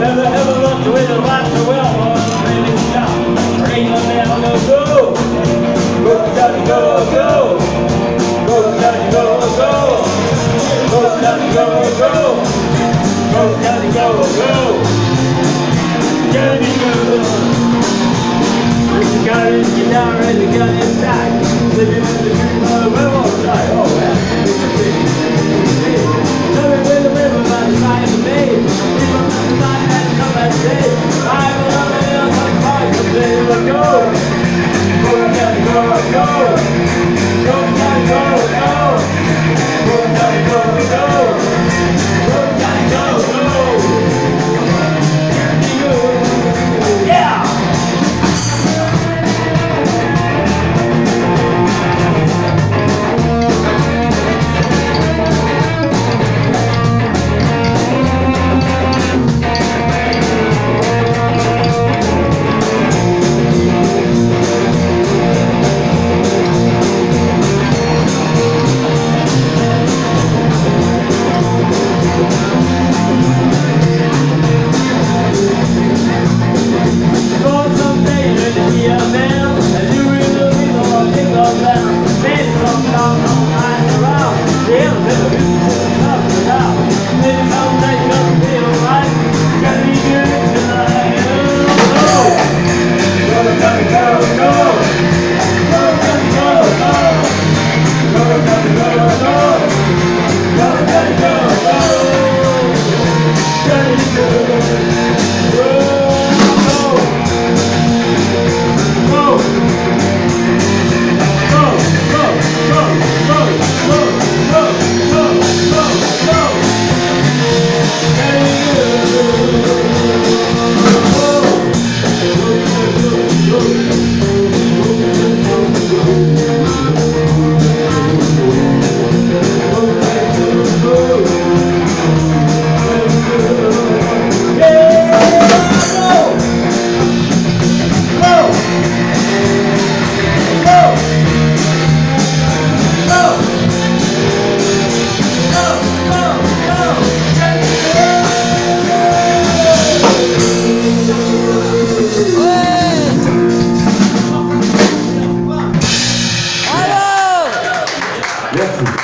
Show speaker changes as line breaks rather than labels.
Ever looked with a light so well, really stop. Ring the bell, go, go, Johnny, go, go, go, Johnny, go, go, go, Johnny, go, go, go, Johnny, go, go, Johnny, go. He got his guitar and he got his sax, living in the dream of the river side. Oh, that's living with the river by the side of the bay. People on the side and come and say, I will love it on the park, so they will go. Go, Johnny, go, go. Go, Johnny, go, go. Go, Johnny, go, go. Go, Johnny, go, go. Yeah!
Merci.